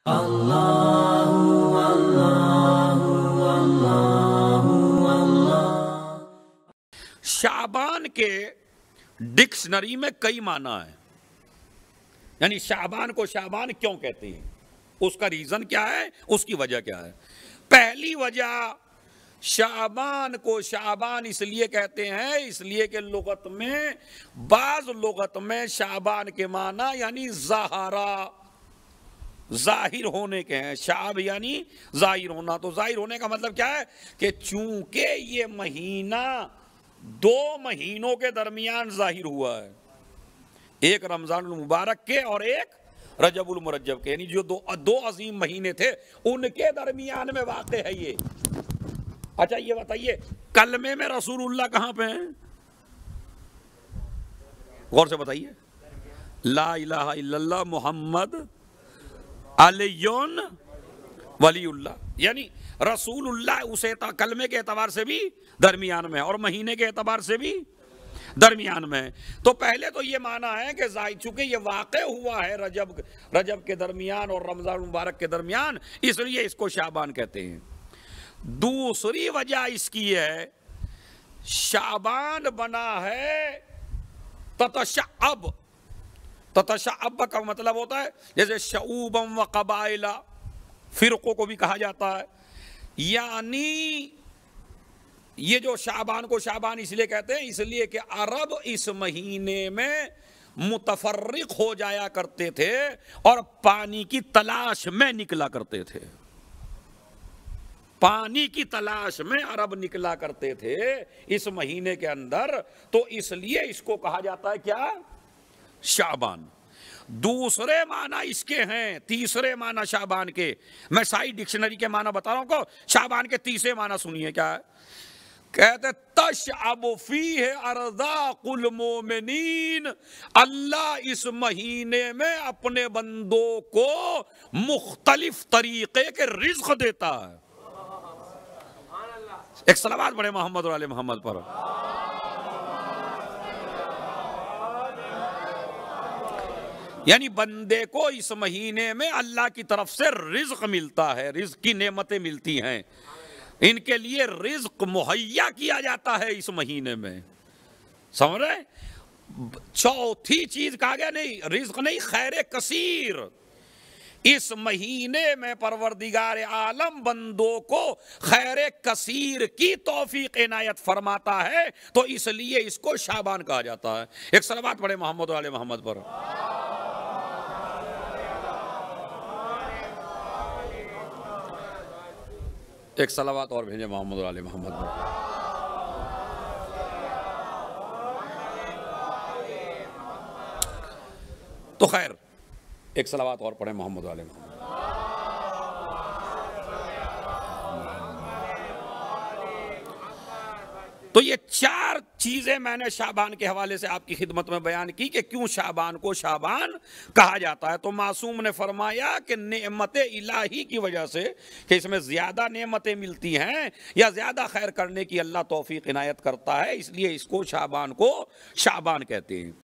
اللہ اللہ اللہ اللہ۔ شعبان کے ڈکشنری میں کئی معنی ہیں، یعنی شعبان کو شعبان کیوں کہتے ہیں، اس کا ریزن کیا ہے، اس کی وجہ کیا ہے۔ پہلی وجہ شعبان کو شعبان اس لیے کہتے ہیں، اس لیے کہ لغت میں بعض لغت میں شعبان کے معنی یعنی ظاہرہ، ظاہر ہونے کے ہیں۔ شعب یعنی ظاہر ہونا، تو ظاہر ہونے کا مطلب کیا ہے کہ چونکہ یہ مہینہ 2 مہینوں کے درمیان ظاہر ہوا ہے، ایک رمضان المبارک کے اور ایک رجب المرجب کے، یعنی جو دو عظیم مہینے تھے ان کے درمیان میں واقع ہے یہ۔ اچھا یہ بتائیے کلمے میں رسول اللہ کہاں پہ ہیں؟ غور سے بتائیے، لا الہ الا اللہ محمد علی ولی اللہ، یعنی رسول اللہ اسے کلمے کے اعتبار سے بھی درمیان میں اور مہینے کے اعتبار سے بھی درمیان میں۔ تو پہلے تو یہ معنی ہے کہ چونکہ یہ واقع ہوا ہے رجب کے درمیان اور رمضان مبارک کے درمیان، اس لیے اس کو شعبان کہتے ہیں۔ دوسری وجہ اس کی ہے، شعبان بنا ہے تتشعب، تتشعب کا مطلب ہوتا ہے جیسے شعوبا و قبائل، فرقوں کو بھی کہا جاتا ہے، یعنی یہ جو شعبان کو شعبان اس لیے کہتے ہیں اس لیے کہ عرب اس مہینے میں متفرق ہو جایا کرتے تھے اور پانی کی تلاش میں نکلا کرتے تھے، پانی کی تلاش میں عرب نکلا کرتے تھے اس مہینے کے اندر، تو اس لیے اس کو کہا جاتا ہے کیا؟ شعبان۔ دوسرے معنی اس کے ہیں، تیسرے معنی شعبان کے، میں ساری ڈکشنری کے معنی بتا رہا ہوں کو، شعبان کے تیسرے معنی سنیے کیا ہے، کہتے تشعب فیہ ارزاق المومنین، اللہ اس مہینے میں اپنے بندوں کو مختلف طریقے کے رزق دیتا ہے۔ ایک صلوات پڑھے محمد اور آل محمد پر۔ یعنی بندے کو اس مہینے میں اللہ کی طرف سے رزق ملتا ہے، رزق کی نعمتیں ملتی ہیں، ان کے لیے رزق مہیا کیا جاتا ہے اس مہینے میں، سمجھ رہے؟ چوتھی چیز کہا گیا نہیں، رزق نہیں، خیر کثیر۔ اس مہینے میں پروردگار عالم بندوں کو خیر کثیر کی توفیق عنایت فرماتا ہے، تو اس لیے اس کو شعبان کہا جاتا ہے۔ ایک صلوات پڑھے محمد و آل محمد پر۔ ایک صلوات اور بھیجے محمد و آل محمد پر۔ تو خیر ایک صلوات اور پڑھیں محمد و آل محمد۔ تو یہ 4 چیزیں میں نے شعبان کے حوالے سے آپ کی خدمت میں بیان کی کہ کیوں شعبان کو شعبان کہا جاتا ہے۔ تو معصوم نے فرمایا کہ نعمت الہی کی وجہ سے، کہ اس میں زیادہ نعمتیں ملتی ہیں یا زیادہ خیر کرنے کی اللہ توفیق عنایت کرتا ہے، اس لیے اس کو شعبان کہتے ہیں۔